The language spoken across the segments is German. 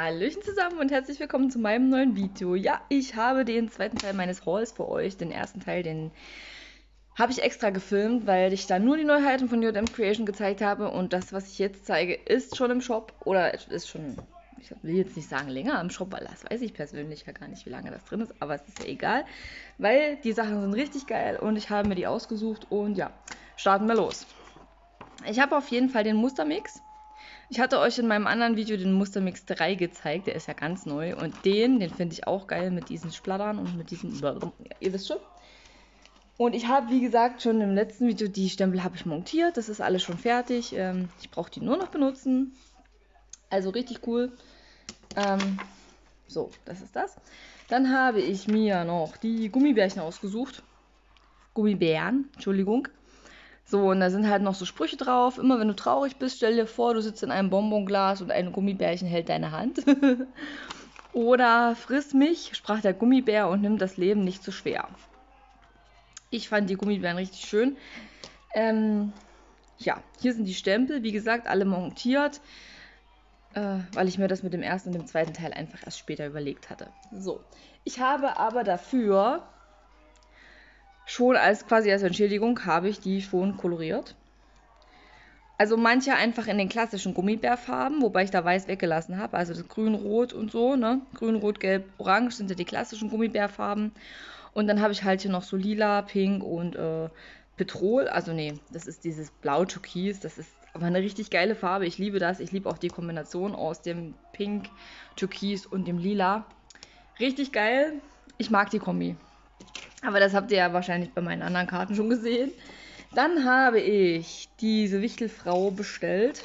Hallöchen zusammen und herzlich willkommen zu meinem neuen Video. Ja, ich habe den zweiten Teil meines Hauls für euch. Den ersten Teil, den habe ich extra gefilmt, weil ich da nur die Neuheiten von JM Creation gezeigt habe. Und das, was ich jetzt zeige, ist schon im Shop. Oder ist schon, ich will jetzt nicht sagen länger im Shop, weil das weiß ich persönlich ja gar nicht, wie lange das drin ist. Aber es ist ja egal, weil die Sachen sind richtig geil und ich habe mir die ausgesucht. Und ja, starten wir los. Ich habe auf jeden Fall den Mustermix. Ich hatte euch in meinem anderen Video den Mustermix 3 gezeigt, der ist ja ganz neu. Und den finde ich auch geil mit diesen Splattern und mit diesen, ihr wisst schon. Und ich habe, wie gesagt, schon im letzten Video die Stempel habe ich montiert. Das ist alles schon fertig. Ich brauche die nur noch benutzen. Also richtig cool. So, das ist das. Dann habe ich mir noch die Gummibärchen ausgesucht. Gummibären, Entschuldigung. So, und da sind halt noch so Sprüche drauf. Immer wenn du traurig bist, stell dir vor, du sitzt in einem Bonbonglas und ein Gummibärchen hält deine Hand. Oder friss mich, sprach der Gummibär und nimm das Leben nicht zu schwer. Ich fand die Gummibären richtig schön. Ja, hier sind die Stempel, wie gesagt, alle montiert, weil ich mir das mit dem ersten und dem zweiten Teil einfach erst später überlegt hatte. So, ich habe aber dafür schon quasi als Entschädigung habe ich die schon koloriert. Also manche einfach in den klassischen Gummibärfarben, wobei ich da weiß weggelassen habe. Also das Grün, Rot und so, ne? Grün, Rot, Gelb, Orange sind ja die klassischen Gummibärfarben. Und dann habe ich halt hier noch so Lila, Pink und Petrol. Also nee, das ist dieses Blau-Türkis. Das ist aber eine richtig geile Farbe. Ich liebe das. Ich liebe auch die Kombination aus dem Pink, Türkis und dem Lila. Richtig geil. Ich mag die Kombi. Aber das habt ihr ja wahrscheinlich bei meinen anderen Karten schon gesehen. Dann habe ich diese Wichtelfrau bestellt.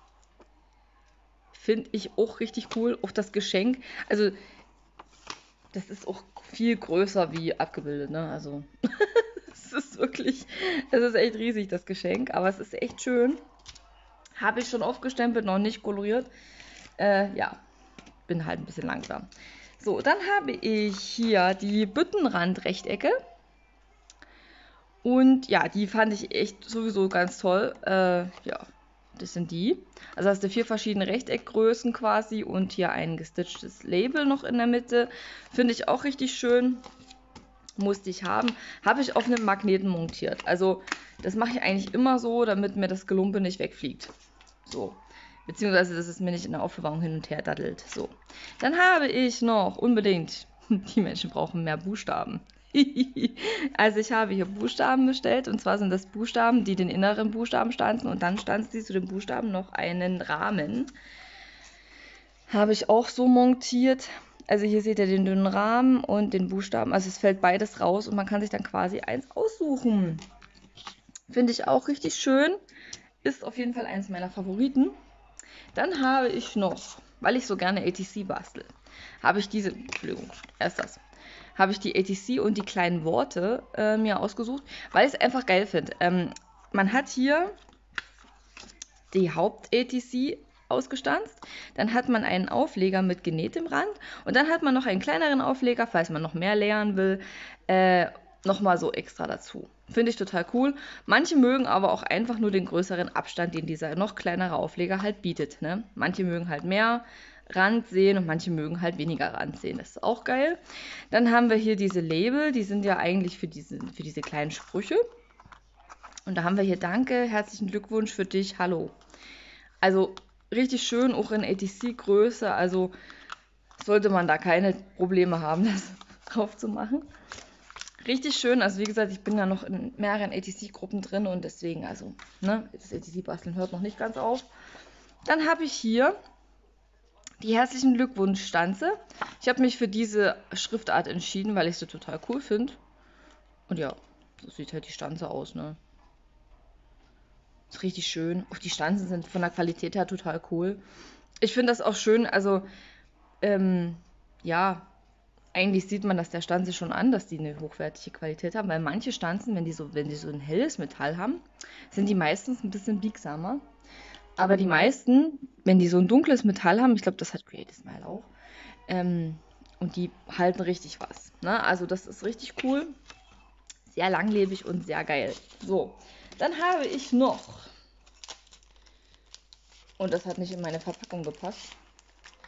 Finde ich auch richtig cool. Auch das Geschenk. Also, das ist auch viel größer wie abgebildet, ne? Also, es ist wirklich, es ist echt riesig, das Geschenk. Aber es ist echt schön. Habe ich schon aufgestempelt, noch nicht koloriert. Ja, bin halt ein bisschen langsam. So, dann habe ich hier die Büttenrand-Rechtecke. Und ja, die fand ich echt sowieso ganz toll. Ja, das sind die. Also hast du 4 verschiedene Rechteckgrößen quasi und hier ein gestitchtes Label noch in der Mitte. Finde ich auch richtig schön. Musste ich haben. Habe ich auf einem Magneten montiert. Also das mache ich eigentlich immer so, damit mir das Gelumpe nicht wegfliegt. So. Beziehungsweise, dass es mir nicht in der Aufbewahrung hin und her daddelt. So. Dann habe ich noch unbedingt, die Menschen brauchen mehr Buchstaben. Also ich habe hier Buchstaben bestellt. Und zwar sind das Buchstaben, die den inneren Buchstaben stanzen. Und dann stanzt sie zu den Buchstaben noch einen Rahmen. Habe ich auch so montiert. Also hier seht ihr den dünnen Rahmen und den Buchstaben. Also es fällt beides raus und man kann sich dann quasi eins aussuchen. Finde ich auch richtig schön. Ist auf jeden Fall eins meiner Favoriten. Dann habe ich noch, weil ich so gerne ATC bastel, habe ich diese, Entschuldigung, erst das, habe ich die ATC und die kleinen Worte mir ausgesucht, weil ich es einfach geil finde. Man hat hier die Haupt-ATC ausgestanzt, dann hat man einen Aufleger mit genähtem Rand und dann hat man noch einen kleineren Aufleger, falls man noch mehr lernen will, nochmal so extra dazu. Finde ich total cool. Manche mögen aber auch einfach nur den größeren Abstand, den dieser noch kleinere Aufleger halt bietet. Ne? Manche mögen halt mehr Rand sehen und manche mögen halt weniger Rand sehen. Das ist auch geil. Dann haben wir hier diese Label, die sind ja eigentlich für diese kleinen Sprüche. Und da haben wir hier Danke, herzlichen Glückwunsch für dich, hallo. Also richtig schön, auch in ATC-Größe, also sollte man da keine Probleme haben, das drauf zu machen. Richtig schön, also wie gesagt, ich bin da noch in mehreren ATC-Gruppen drin und deswegen, also, ne, das ATC-Basteln hört noch nicht ganz auf. Dann habe ich hier die herzlichen Glückwunsch-Stanze. Ich habe mich für diese Schriftart entschieden, weil ich sie total cool finde. Und ja, so sieht halt die Stanze aus, ne. Ist richtig schön. Auch die Stanzen sind von der Qualität her total cool. Ich finde das auch schön, also, ja, eigentlich sieht man das der Stanze schon an, dass die eine hochwertige Qualität haben, weil manche Stanzen, wenn die so ein helles Metall haben, sind die meistens ein bisschen biegsamer. Aber die meisten, wenn die so ein dunkles Metall haben, ich glaube, das hat Creative Smile auch, und die halten richtig was. Ne? Also das ist richtig cool, sehr langlebig und sehr geil. So, dann habe ich noch, und das hat nicht in meine Verpackung gepasst,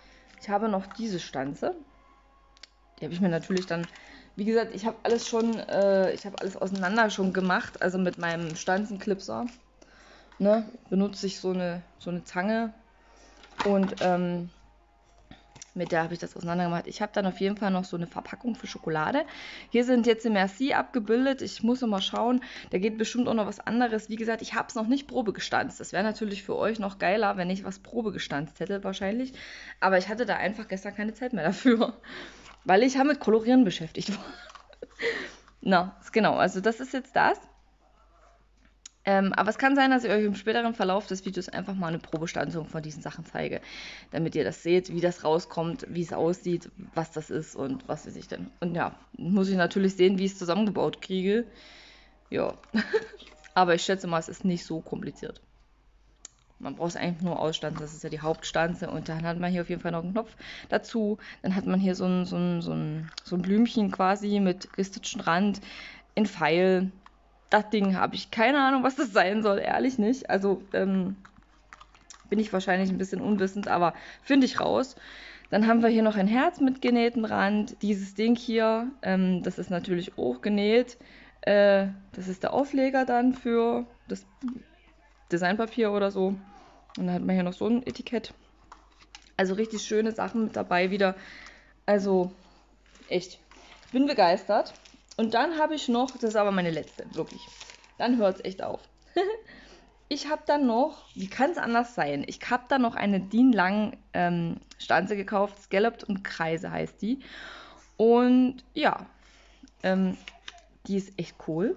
Ich habe noch diese Stanze. Die habe ich mir natürlich dann, wie gesagt, ich habe alles schon, ich habe alles auseinander schon gemacht, also mit meinem Stanzenclipser, ne, benutze ich so eine Zange und mit der habe ich das auseinander gemacht. Ich habe dann auf jeden Fall noch so eine Verpackung für Schokolade. Hier sind jetzt Merci abgebildet. Ich muss noch mal schauen. Da geht bestimmt auch noch was anderes. Wie gesagt, ich habe es noch nicht Probe gestanzt. Das wäre natürlich für euch noch geiler, wenn ich was Probe gestanzt hätte wahrscheinlich. Aber ich hatte da einfach gestern keine Zeit mehr dafür. Weil ich ja mit Kolorieren beschäftigt war. Na, genau. Also das ist jetzt das. Aber es kann sein, dass ich euch im späteren Verlauf des Videos einfach mal eine Probestanzung von diesen Sachen zeige, damit ihr das seht, wie das rauskommt, wie es aussieht, was das ist und was weiß ich denn. Und ja, muss ich natürlich sehen, wie ich es zusammengebaut kriege. Ja, aber ich schätze mal, es ist nicht so kompliziert. Man braucht es eigentlich nur ausstanzen, das ist ja die Hauptstanze und dann hat man hier auf jeden Fall noch einen Knopf dazu. Dann hat man hier so ein Blümchen quasi mit gestitchten Rand, in Pfeil. Das Ding habe ich keine Ahnung, was das sein soll, ehrlich nicht. Also bin ich wahrscheinlich ein bisschen unwissend, aber finde ich raus. Dann haben wir hier noch ein Herz mit genähtem Rand. Dieses Ding hier, das ist natürlich auch genäht. Das ist der Aufleger dann für das Designpapier oder so. Und dann hat man hier noch so ein Etikett. Also richtig schöne Sachen mit dabei wieder. Also echt, ich bin begeistert. Und dann habe ich noch, das ist aber meine letzte, wirklich. Dann hört es echt auf. Ich habe dann noch, wie kann es anders sein? Ich habe dann noch eine DIN-lang Stanze gekauft, Scalloped und Kreise heißt die. Und ja, die ist echt cool.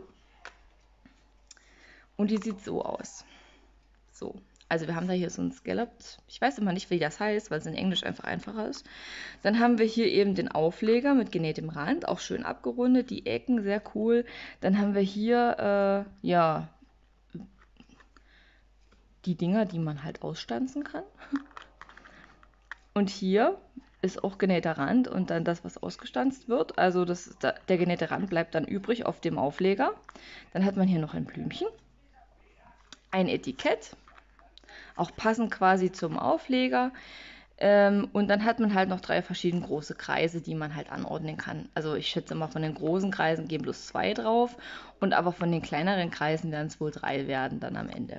Und die sieht so aus. So, also wir haben da hier so ein Scalloped. Ich weiß immer nicht, wie das heißt, weil es in Englisch einfach einfacher ist. Dann haben wir hier eben den Aufleger mit genähtem Rand, auch schön abgerundet, die Ecken, sehr cool. Dann haben wir hier, ja, die Dinger, die man halt ausstanzen kann. Und hier ist auch genähter Rand und dann das, was ausgestanzt wird. Also der genähte Rand bleibt dann übrig auf dem Aufleger. Dann hat man hier noch ein Blümchen, ein Etikett, auch passend quasi zum Aufleger. Und dann hat man halt noch 3 verschiedene große Kreise, die man halt anordnen kann. Also ich schätze mal, von den großen Kreisen gehen bloß 2 drauf und aber von den kleineren Kreisen werden es wohl 3 werden dann am Ende.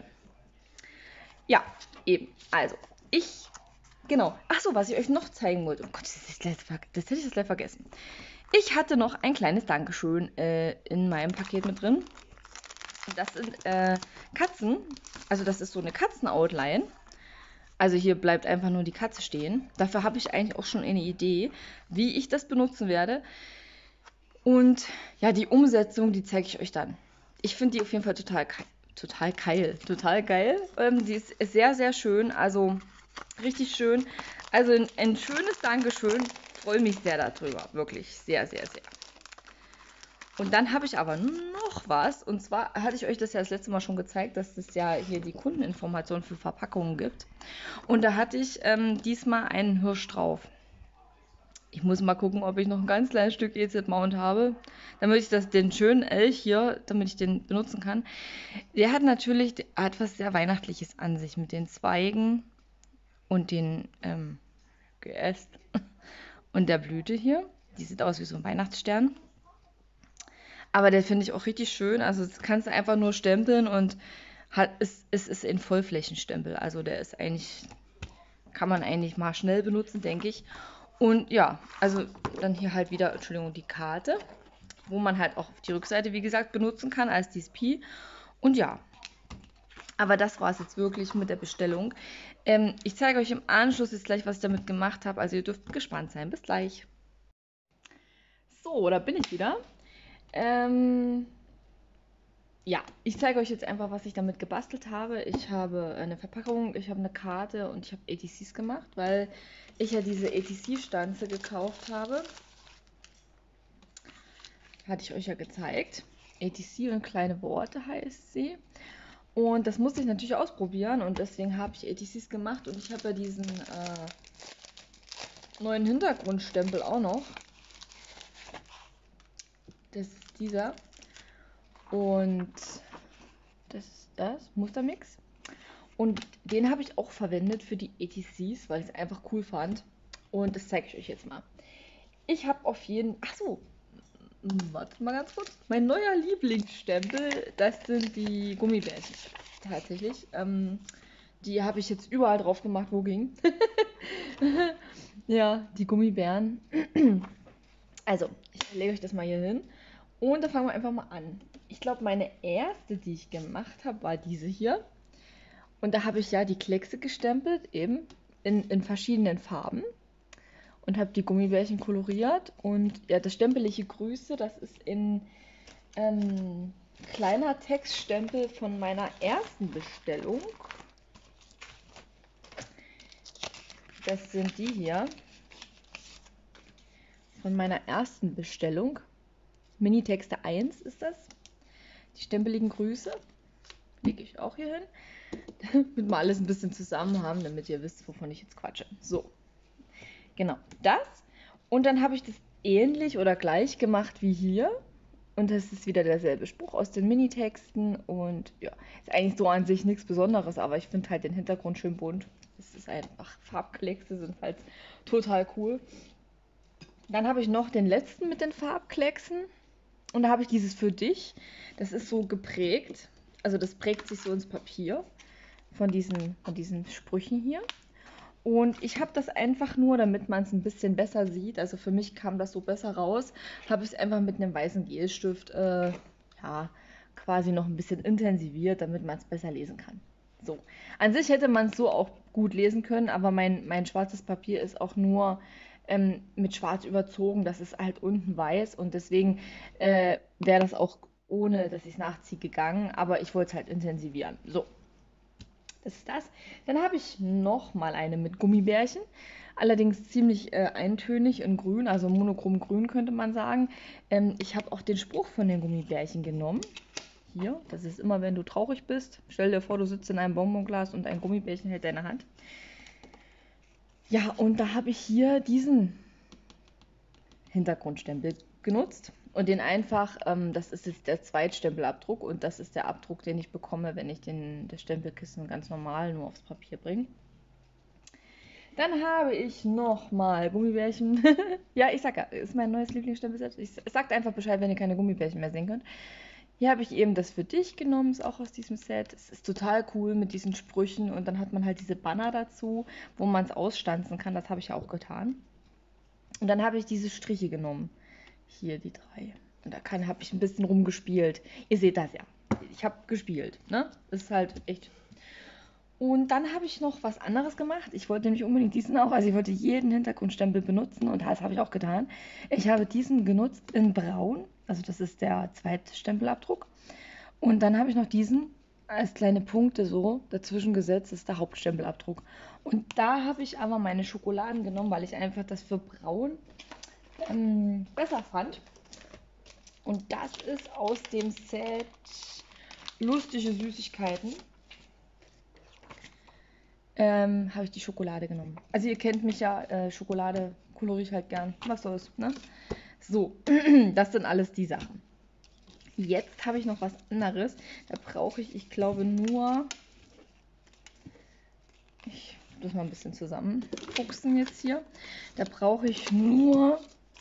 Ja, eben. Also, genau. Achso, was ich euch noch zeigen wollte. Oh Gott, das hätte ich gleich vergessen. Ich hatte noch ein kleines Dankeschön in meinem Paket mit drin. Das sind Katzen. Also das ist so eine Katzen-Outline. Also hier bleibt einfach nur die Katze stehen. Dafür habe ich eigentlich auch schon eine Idee, wie ich das benutzen werde. Und ja, die Umsetzung, die zeige ich euch dann. Ich finde die auf jeden Fall total geil. Die ist sehr, sehr schön. Also richtig schön. Also ein schönes Dankeschön. Freue mich sehr darüber. Wirklich sehr, sehr, sehr. Und dann habe ich aber noch was. Und zwar hatte ich euch das ja das letzte Mal schon gezeigt, dass es ja hier die Kundeninformation für Verpackungen gibt. Und da hatte ich diesmal einen Hirsch drauf. Ich muss mal gucken, ob ich noch ein ganz kleines Stück EZ-Mount habe, damit ich den schönen Elch hier, damit ich den benutzen kann. Der hat natürlich etwas sehr Weihnachtliches an sich mit den Zweigen und den Geäst und der Blüte hier. Die sieht aus wie so ein Weihnachtsstern. Aber der finde ich auch richtig schön. Also das kannst du einfach nur stempeln und es ist ein Vollflächenstempel. Also der ist eigentlich, kann man eigentlich mal schnell benutzen, denke ich. Und ja, also dann hier halt wieder, Entschuldigung, die Karte, wo man halt auch auf die Rückseite, wie gesagt, benutzen kann als DSP. Und ja, aber das war es jetzt wirklich mit der Bestellung. Ich zeige euch im Anschluss jetzt gleich, was ich damit gemacht habe. Also ihr dürft gespannt sein. Bis gleich. So, da bin ich wieder. Ja, ich zeige euch jetzt einfach, was ich damit gebastelt habe. Ich habe eine Verpackung, ich habe eine Karte und ich habe ATCs gemacht, weil ich ja diese ATC-Stanze gekauft habe. Hatte ich euch ja gezeigt. ATC und kleine Worte heißt sie. Und das musste ich natürlich ausprobieren und deswegen habe ich ATCs gemacht und ich habe ja diesen neuen Hintergrundstempel auch noch. Das ist dieser. Und das ist das, Mustermix. Und den habe ich auch verwendet für die ATCs, weil ich es einfach cool fand. Und das zeige ich euch jetzt mal. Ich habe auf jeden... Ach so, warte mal ganz kurz. Mein neuer Lieblingsstempel, das sind die Gummibärchen. Tatsächlich. Die habe ich jetzt überall drauf gemacht, wo ging. Ja, die Gummibären. Also, ich lege euch das mal hier hin. Und dann fangen wir einfach mal an. Ich glaube, meine erste, die ich gemacht habe, war diese hier. Und da habe ich ja die Kleckse gestempelt, eben in verschiedenen Farben. Und habe die Gummibärchen koloriert. Und ja, das stempelige Grüße, das ist in kleiner Textstempel von meiner ersten Bestellung. Das sind die hier. Von meiner ersten Bestellung. Minitexte 1 ist das. Die stempeligen Grüße. Lege ich auch hier hin. Damit wir alles ein bisschen zusammen haben, damit ihr wisst, wovon ich jetzt quatsche. So. Genau, das. Und dann habe ich das ähnlich oder gleich gemacht wie hier. Und das ist wieder derselbe Spruch aus den Minitexten. Und ja, ist eigentlich so an sich nichts Besonderes, aber ich finde halt den Hintergrund schön bunt. Es ist einfach, Farbkleckse sind halt total cool. Dann habe ich noch den letzten mit den Farbklecksen. Und da habe ich dieses für dich. Das ist so geprägt. Also das prägt sich so ins Papier von diesen Sprüchen hier. Und ich habe das einfach nur, damit man es ein bisschen besser sieht, also für mich kam das so besser raus, habe ich es einfach mit einem weißen Gelstift ja, quasi noch ein bisschen intensiviert, damit man es besser lesen kann. So, an sich hätte man es so auch gut lesen können, aber mein schwarzes Papier ist auch nur mit schwarz überzogen, das ist halt unten weiß und deswegen wäre das auch ohne, dass ich es nachziehe, gegangen, aber ich wollte es halt intensivieren. So. Das ist das. Dann habe ich nochmal eine mit Gummibärchen. Allerdings ziemlich eintönig in grün, also monochrom grün könnte man sagen. Ich habe auch den Spruch von den Gummibärchen genommen. Hier, das ist immer, wenn du traurig bist. Stell dir vor, du sitzt in einem Bonbonglas und ein Gummibärchen hält deine Hand. Ja, und da habe ich hier diesen Hintergrundstempel genutzt und den einfach, das ist jetzt der Zweitstempelabdruck und das ist der Abdruck, den ich bekomme, wenn ich das Stempelkissen ganz normal nur aufs Papier bringe. Dann habe ich nochmal Gummibärchen. Ja, ich sag ja, ist mein neues Lieblingsstempelset. Ich sagt einfach Bescheid, wenn ihr keine Gummibärchen mehr sehen könnt. Hier habe ich eben das für dich genommen, ist auch aus diesem Set. Es ist total cool mit diesen Sprüchen und dann hat man halt diese Banner dazu, wo man es ausstanzen kann. Das habe ich ja auch getan. Und dann habe ich diese Striche genommen. Hier die 3. Und da habe ich ein bisschen rumgespielt. Ihr seht das ja. Ich habe gespielt. Ne? Das ist halt echt. Und dann habe ich noch was anderes gemacht. Ich wollte nämlich unbedingt diesen auch. Also ich wollte jeden Hintergrundstempel benutzen und das habe ich auch getan. Ich habe diesen genutzt in Braun. Also das ist der zweite Stempelabdruck. Und dann habe ich noch diesen als kleine Punkte so dazwischen gesetzt. Das ist der Hauptstempelabdruck. Und da habe ich aber meine Schokoladen genommen, weil ich einfach das für Braun besser fand. Und das ist aus dem Set Lustige Süßigkeiten. Habe ich die Schokolade genommen. Also ihr kennt mich ja, Schokolade koloriere ich halt gern. Was soll's, ne? So, das sind alles die Sachen. Jetzt habe ich noch was anderes. Da brauche ich glaube nur... Ich das mal ein bisschen zusammenfuchsen jetzt hier. Da brauche ich nur...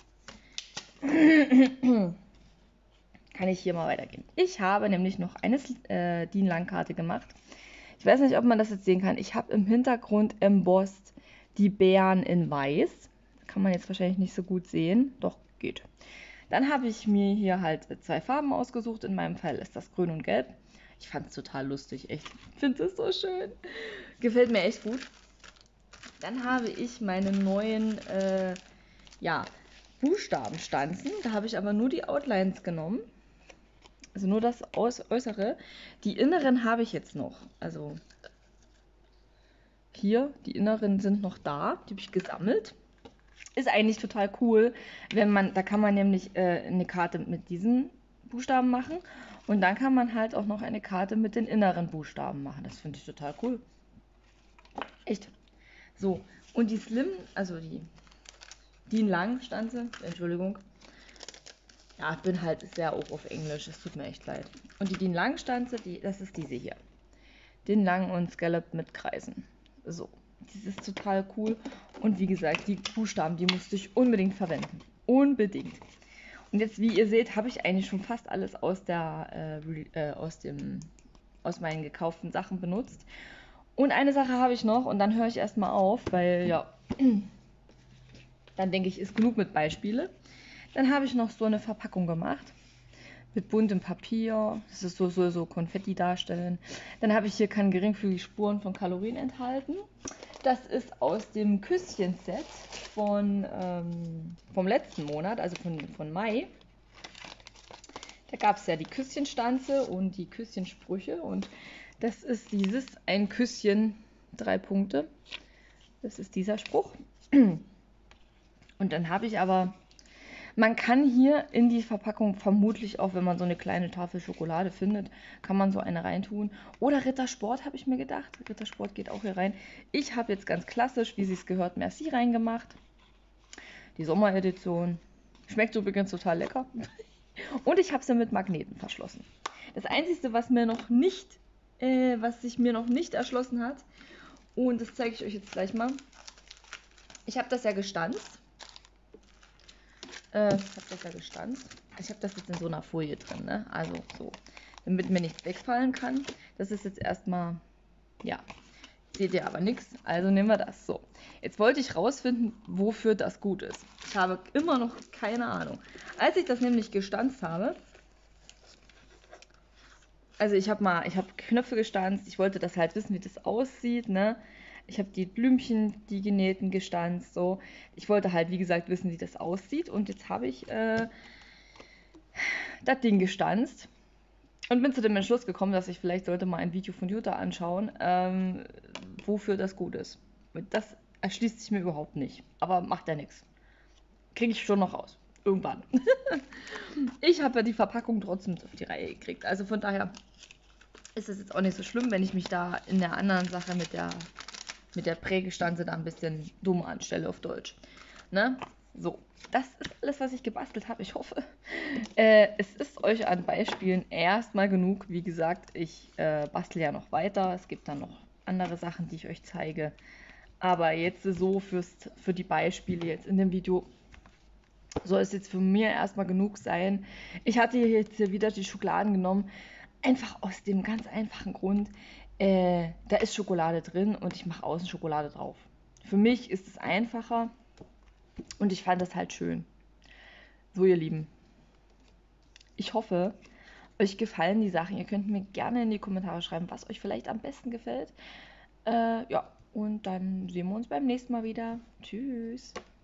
Kann ich hier mal weitergehen. Ich habe nämlich noch eine DIN-Lang-Karte gemacht. Ich weiß nicht, ob man das jetzt sehen kann. Ich habe im Hintergrund embossed die Beeren in weiß. Kann man jetzt wahrscheinlich nicht so gut sehen. Doch, geht. Dann habe ich mir hier halt 2 Farben ausgesucht. In meinem Fall ist das Grün und Gelb. Ich fand es total lustig, echt. Ich finde es so schön. Gefällt mir echt gut. Dann habe ich meine neuen Buchstabenstanzen. Da habe ich aber nur die Outlines genommen. Also nur das Äußere. Die inneren habe ich jetzt noch. Also hier, die inneren sind noch da. Die habe ich gesammelt. Ist eigentlich total cool, da kann man nämlich eine Karte mit diesen Buchstaben machen. Und dann kann man halt auch noch eine Karte mit den inneren Buchstaben machen. Das finde ich total cool. Echt. So, und die Slim, also die DIN-Lang-Stanze, Entschuldigung. Ja, ich bin halt sehr auch auf Englisch, es tut mir echt leid. Und die DIN-Lang-Stanze, das ist diese hier. DIN-Lang und Scallop mit Kreisen. So, Das ist total cool. Und wie gesagt, die Buchstaben, die musste ich unbedingt verwenden. Unbedingt. Und jetzt, wie ihr seht, habe ich eigentlich schon fast alles aus meinen gekauften Sachen benutzt. Und eine Sache habe ich noch und dann höre ich erstmal auf, weil ja, dann denke ich, ist genug mit Beispiele. Dann habe ich noch so eine Verpackung gemacht mit buntem Papier. Das ist so Konfetti darstellen. Dann habe ich hier, kann geringfügig Spuren von Kalorien enthalten. Das ist aus dem Küsschen-Set vom letzten Monat, also von Mai. Da gab es ja die Küsschenstanze und die Küsschensprüche und das ist dieses ein Küsschen, 3 Punkte. Das ist dieser Spruch. Und dann habe ich aber, man kann hier in die Verpackung vermutlich auch, wenn man so eine kleine Tafel Schokolade findet, kann man so eine reintun. Oder Rittersport habe ich mir gedacht. Rittersport geht auch hier rein. Ich habe jetzt ganz klassisch, wie sie es gehört, Merci reingemacht. Die Sommeredition. Schmeckt übrigens total lecker. Und ich habe sie mit Magneten verschlossen. Das Einzige, was sich mir noch nicht erschlossen hat, und das zeige ich euch jetzt gleich mal. Ich habe das ja gestanzt. Ich habe das jetzt in so einer Folie drin, ne? Also so, damit mir nichts wegfallen kann. Das ist jetzt erstmal, ja, seht ihr aber nichts. Also nehmen wir das. So, jetzt wollte ich rausfinden, wofür das gut ist. Ich habe immer noch keine Ahnung. Als ich das nämlich gestanzt habe, also ich habe Knöpfe gestanzt. Ich wollte das halt wissen, wie das aussieht, ne? Ich habe die Blümchen, die genähten, gestanzt, so. Ich wollte halt, wie gesagt, wissen, wie das aussieht. Und jetzt habe ich das Ding gestanzt und bin zu dem Entschluss gekommen, dass ich vielleicht sollte mal ein Video von Jutta anschauen, wofür das gut ist. Das erschließt sich mir überhaupt nicht. Aber macht ja nichts. Kriege ich schon noch raus. Irgendwann. Ich habe ja die Verpackung trotzdem auf die Reihe gekriegt. Also von daher ist es jetzt auch nicht so schlimm, wenn ich mich da in der anderen Sache mit der Prägestanze da ein bisschen dumm anstelle auf Deutsch. Ne? So, das ist alles, was ich gebastelt habe. Ich hoffe, es ist euch an Beispielen erstmal genug. Wie gesagt, ich bastle ja noch weiter. Es gibt dann noch andere Sachen, die ich euch zeige. Aber jetzt so für die Beispiele jetzt in dem Video soll es jetzt für mir erstmal genug sein. Ich hatte jetzt hier wieder die Schokoladen genommen. Einfach aus dem ganz einfachen Grund, da ist Schokolade drin und ich mache außen Schokolade drauf. Für mich ist es einfacher und ich fand das halt schön. So, ihr Lieben, ich hoffe, euch gefallen die Sachen. Ihr könnt mir gerne in die Kommentare schreiben, was euch vielleicht am besten gefällt. Ja, und dann sehen wir uns beim nächsten Mal wieder. Tschüss.